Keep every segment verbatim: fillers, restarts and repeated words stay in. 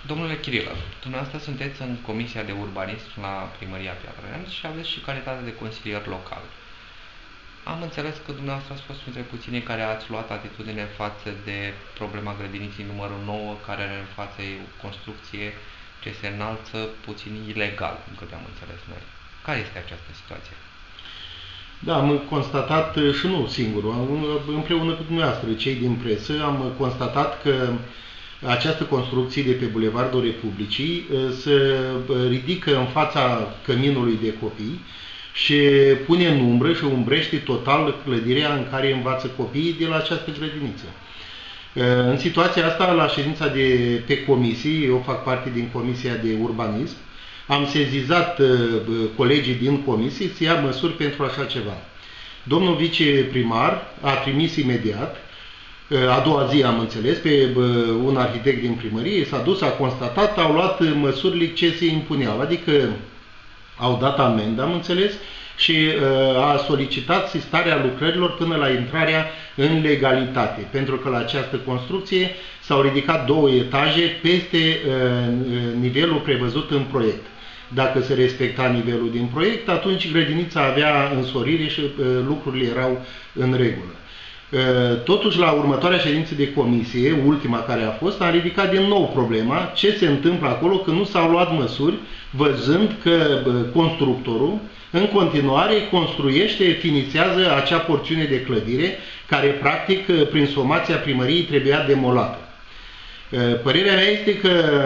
Domnule Chirilă, dumneavoastră sunteți în Comisia de Urbanism la Primăria Piatra Neamț și aveți și calitate de consilier local. Am înțeles că dumneavoastră ați fost printre puținii care ați luat atitudine față de problema grădiniții numărul nouă, care are în față o construcție ce se înalță puțin ilegal, din câte am înțeles noi. Care este această situație? Da, am constatat, și nu singur, împreună cu dumneavoastră, cei din presă, am constatat că această construcție de pe Bulevardul Republicii se ridică în fața căminului de copii și pune în umbră și umbrește total clădirea în care învață copiii de la această grădiniță. În situația asta, la ședința de pe comisii, eu fac parte din Comisia de Urbanism, am sezizat colegii din comisii să ia măsuri pentru așa ceva. Domnul viceprimar a trimis imediat, a doua zi am înțeles, pe un arhitect din primărie, s-a dus, a constatat, au luat măsurile ce se impuneau, adică au dat amendă, am înțeles, și a solicitat sistarea lucrărilor până la intrarea în legalitate, pentru că la această construcție s-au ridicat două etaje peste nivelul prevăzut în proiect. Dacă se respecta nivelul din proiect, atunci grădinița avea însorire și lucrurile erau în regulă. Totuși, la următoarea ședință de comisie, ultima care a fost, a ridicat din nou problema ce se întâmplă acolo când nu s-au luat măsuri, văzând că constructorul în continuare construiește, finițează acea porțiune de clădire care, practic, prin somația primăriei trebuia demolată. Părerea mea este că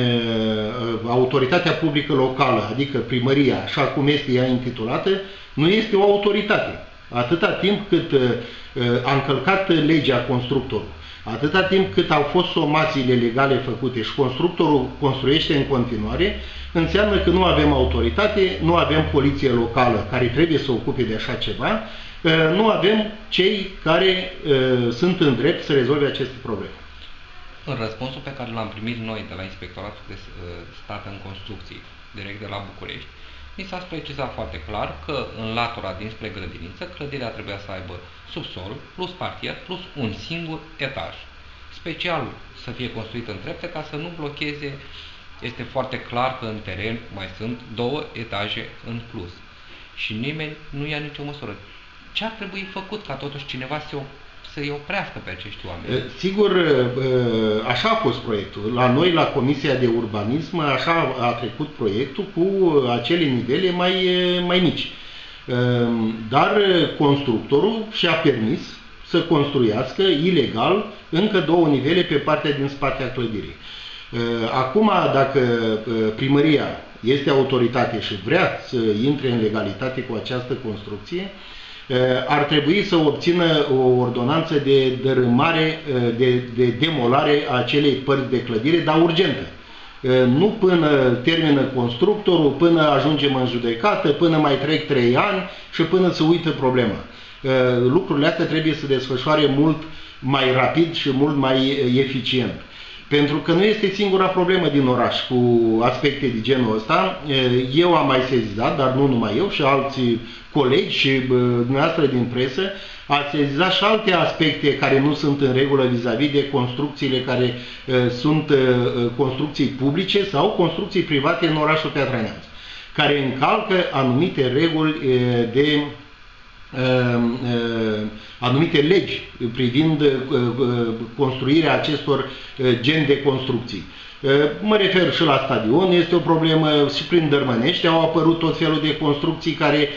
autoritatea publică locală, adică primăria, așa cum este ea intitulată, nu este o autoritate. Atâta timp cât a încălcat legea constructorul, atâta timp cât au fost somațiile legale făcute și constructorul construiește în continuare, înseamnă că nu avem autoritate, nu avem poliție locală care trebuie să ocupe de așa ceva, nu avem cei care sunt în drept să rezolve aceste probleme. În răspunsul pe care l-am primit noi de la Inspectoratul de Stat în Construcții, direct de la București, mi s-a precizat foarte clar că în latura dinspre grădiniță, clădirea trebuia să aibă subsol, plus parchet, plus un singur etaj. Special să fie construit în trepte ca să nu blocheze. Este foarte clar că în teren mai sunt două etaje în plus. Și nimeni nu ia nicio măsură. Ce ar trebui făcut ca totuși cineva să să-i oprească pe acești oameni? Sigur, așa a fost proiectul. La noi, la Comisia de Urbanism, așa a trecut proiectul cu acele nivele mai, mai mici. Dar constructorul și-a permis să construiască ilegal încă două nivele pe partea din spatea clădirii. Acum, dacă primăria este autoritate și vrea să intre în legalitate cu această construcție, ar trebui să obțină o ordonanță de dărâmare, de, de demolare a acelei părți de clădire, dar urgentă. Nu până termină constructorul, până ajungem în judecată, până mai trec trei ani și până se uită problema. Lucrurile astea trebuie să desfășoare mult mai rapid și mult mai eficient. Pentru că nu este singura problemă din oraș cu aspecte de genul ăsta. Eu am mai sezizat, dar nu numai eu, și alții colegi și dumneavoastră din presă, ați sezizat și alte aspecte care nu sunt în regulă vis-a-vis de construcțiile care sunt construcții publice sau construcții private în orașul Piatra Neamț, care încalcă anumite reguli de anumite legi privind construirea acestor gen de construcții. Mă refer și la stadion, este o problemă, și prin Dărmănești au apărut tot felul de construcții care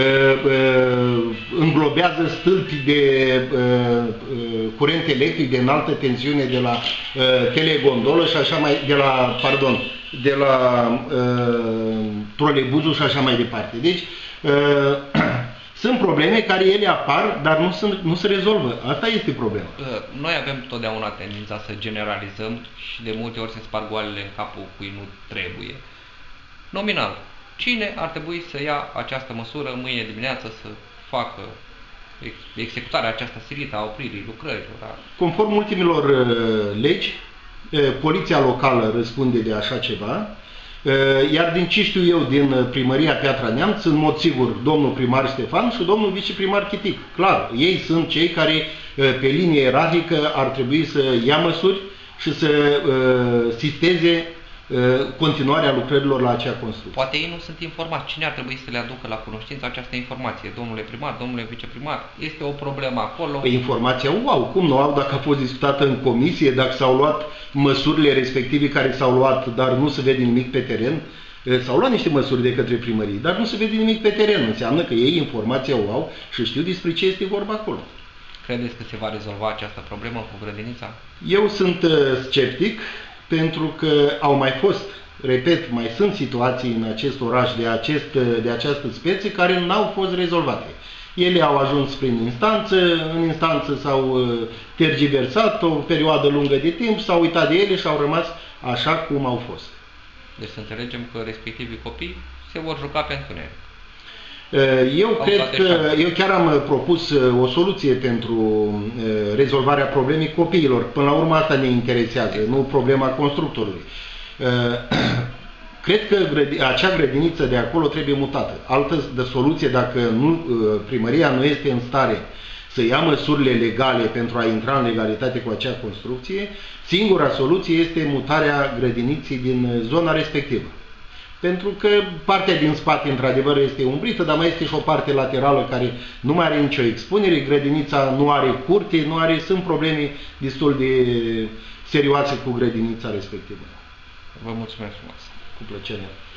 înglobează stâlpi de curent electric de înaltă tensiune de la telegondolă și așa mai, de la, pardon, de la trolebuzul și așa mai departe. Deci, sunt probleme care ele apar, dar nu, sunt, nu se rezolvă. Asta este problema. Noi avem totdeauna tendința să generalizăm și de multe ori se sparg goalele în capul cui nu trebuie. Nominal, cine ar trebui să ia această măsură mâine dimineață să facă executarea aceasta silită a opririi lucrărilor? Conform ultimilor legi, poliția locală răspunde de așa ceva. Iar din ce știu eu din primăria Piatra Neamț, în mod sigur domnul primar Ștefan și domnul viceprimar Chitic. Clar, ei sunt cei care pe linie ierarhică ar trebui să ia măsuri, și să uh, sisteze uh, continuarea lucrărilor la acea construcție. Poate ei nu sunt informați. Cine ar trebui să le aducă la cunoștință această informație? Domnule primar, domnule viceprimar? Este o problemă acolo? Păi informația o au. Cum nu au dacă a fost discutată în comisie, dacă s-au luat măsurile respective care s-au luat, dar nu se vede nimic pe teren? S-au luat niște măsuri de către primărie, dar nu se vede nimic pe teren. Înseamnă că ei informația o au și știu despre ce este vorba acolo. Credeți că se va rezolva această problemă cu grădinița? Eu sunt uh, sceptic pentru că au mai fost, repet, mai sunt situații în acest oraș de, acest, de această speție care n-au fost rezolvate. Ele au ajuns prin instanță, în instanță s-au uh, tergiversat o perioadă lungă de timp, s-au uitat de ele și au rămas așa cum au fost. Deci să înțelegem că respectivii copii se vor juca pe întuneric. Eu cred că, eu chiar am propus o soluție pentru rezolvarea problemei copiilor. Până la urmă asta ne interesează, nu problema constructorului. Cred că acea grădiniță de acolo trebuie mutată. Altă de soluție, dacă nu, primăria nu este în stare să ia măsurile legale pentru a intra în legalitate cu acea construcție, singura soluție este mutarea grădiniței din zona respectivă. Pentru că partea din spate, într-adevăr, este umbrită, dar mai este și o parte laterală care nu mai are nicio expunere, grădinița nu are curte, nu are, sunt probleme destul de serioase cu grădinița respectivă. Vă mulțumesc frumos! Cu plăcere!